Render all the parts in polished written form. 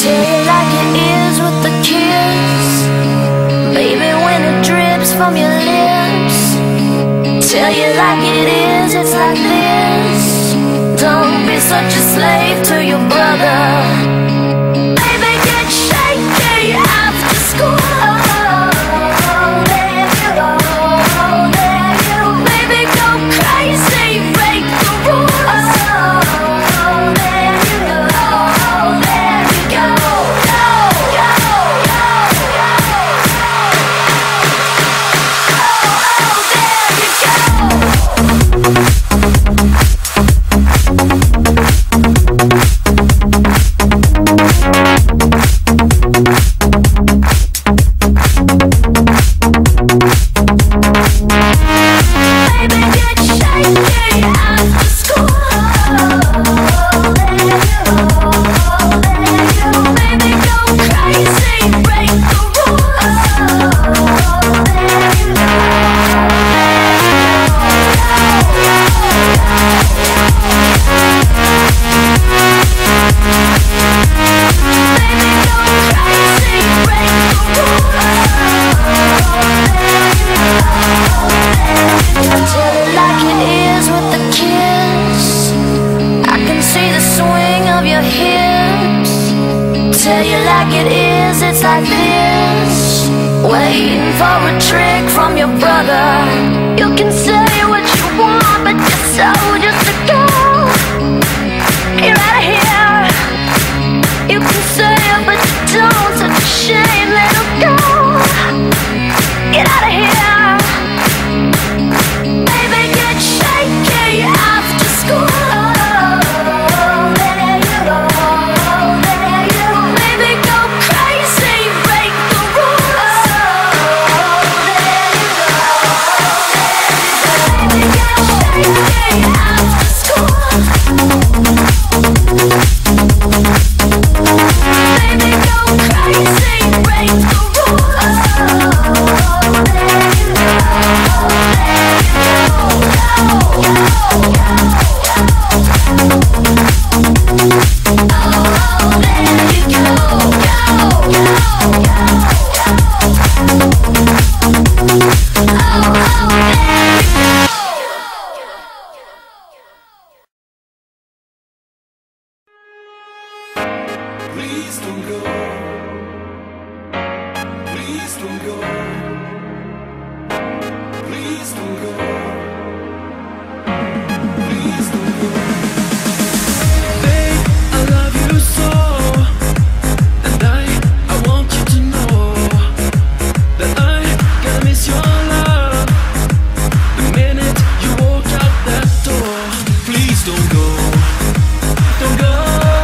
Tell you like it is with the kiss, baby, when it drips from your lips. Tell you like it is, it's like this. Don't be such a slave to your brother. Baby, get shaky after school. Tell you like it is, it's like this. Waiting for a trick from your brother. You can say what you want, but you're so just a girl. You're out of here. You can say it, but you don't. Such a shame, little girl. Get out of here. Baby, get shaky after school. Please don't go. Please don't go. Please don't go. Please don't go. Babe, I love you so, and I want you to know that I gonna miss your love the minute you walk out that door. Please don't go. Don't go.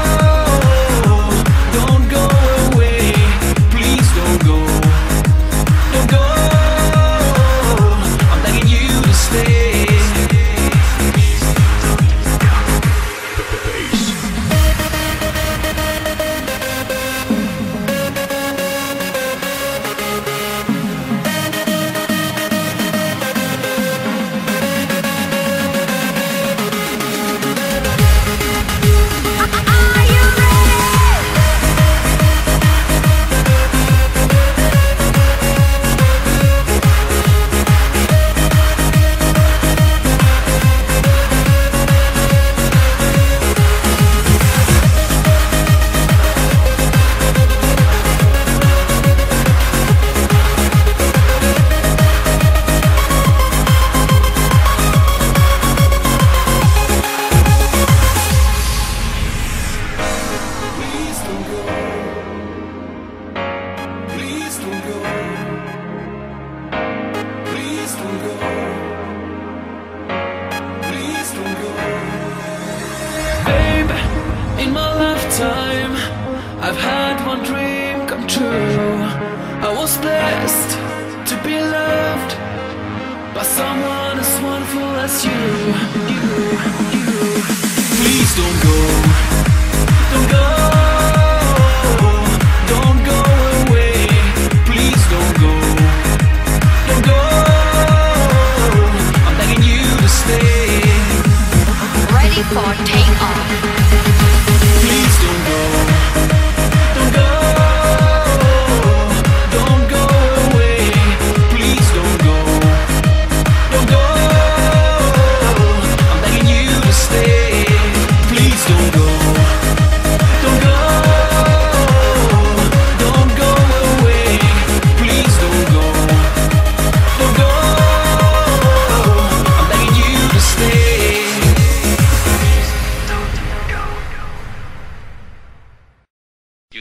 I've had one dream come true. I was blessed to be loved by someone as wonderful as you. Please don't go. Don't go. Don't go away. Please don't go. Don't go. I'm begging you to stay. Ready for takeoff. Please don't go. Don't go.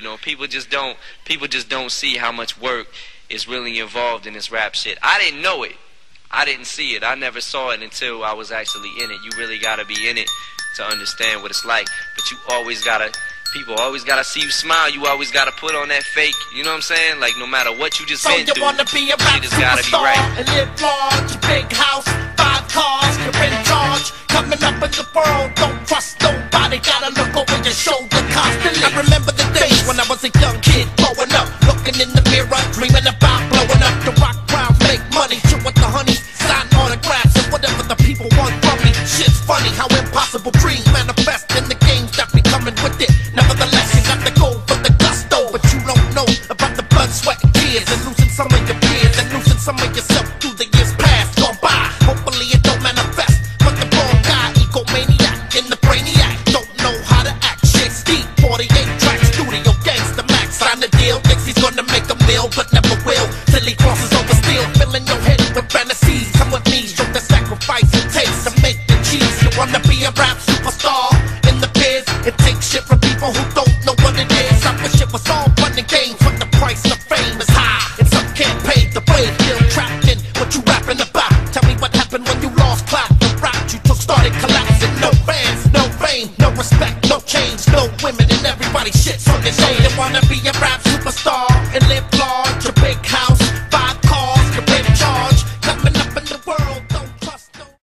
know, people just don't see how much work is really involved in this rap shit. I didn't know it. I didn't see it. I never saw it until I was actually in it. You really gotta be in it to understand what it's like. But you always gotta, people always gotta see you smile. You always gotta put on that fake, you know what I'm saying? Like no matter what you just been through, you wanna be a rap just gotta be right. And live large, big house, 5 cars, you're in charge. Coming up in the world, don't trust nobody. Gotta look over your shoulder constantly. I remember the days when I was a young kid growing up, looking in the mirror, dreaming about blowing up. The rock crowd, make money, chill with the honey, sign autographs and whatever the people want from me. Shit's funny how impossible dreams manifest in the games that be coming with it. Nevertheless, you got to go for the gusto, but you don't know about the blood, sweat, and tears, and losing some of your peers, and losing some of yourself through the years past gone by. Hopefully it don't manifest, but the wrong guy, egomaniac in the brainiac, don't know how to act. Shit, Steve, 48 tracks, studio gangsta max, sign the deal, thinks he's gonna make a meal, but never will, till he crosses over steel, filling your head with fantasies. Come with me, show the sacrifice it takes to make the cheese. You wanna be a rap superstar in the biz? It takes shit from people who don't know what it is. I wish it was all fun and games, but the price of fame is high, and some can't pay the way. Still trapped in what you rapping about. Tell me what happened when you lost clout. The rap you took started collapsing. No fans, no fame, no respect, no change, no women, and everybody shits on your name. You wanna be a rap superstar and live